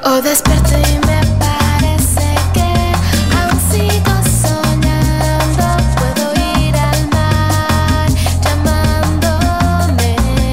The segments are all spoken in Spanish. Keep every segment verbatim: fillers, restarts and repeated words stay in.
O despierto y me parece que aún sigo soñando. Puedo ir al mar llamándome.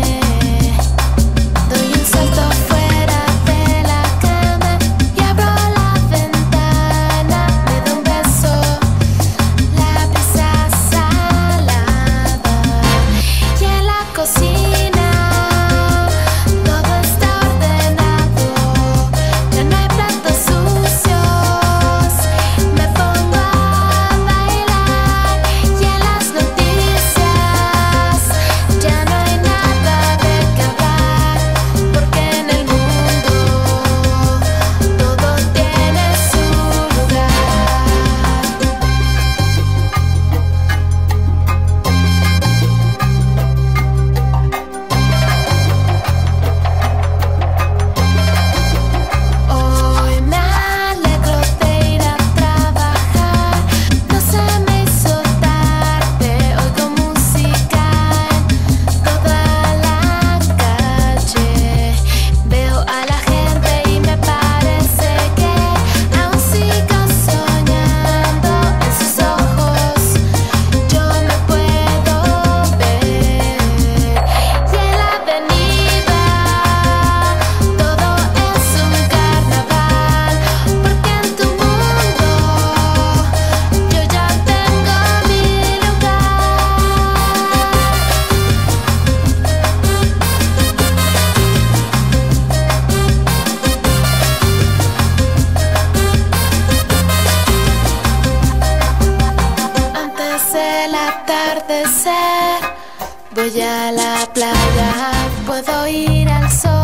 Doy un salto fuera de la cama y abro la ventana. Me da un beso, la brisa salada. Y en la cocina todo está ordenado. Ya no hay platos sucios. Me pongo a bailar. Y en las noticias ya no hay nada de qué hablar, porque en el mundo todo tiene su lugar. Hoy me alegro de ir a trabajar. No se me hizo tarde. Oigo música en toda la calle. Veo a la gente y me parece que aún sigo soñando. En sus ojos yo me puedo ver. Y en la avenida todo es un carnaval, porque en tu mundo yo ya tengo mi lugar. Antes del atardecer voy a la playa, puedo ir al sol.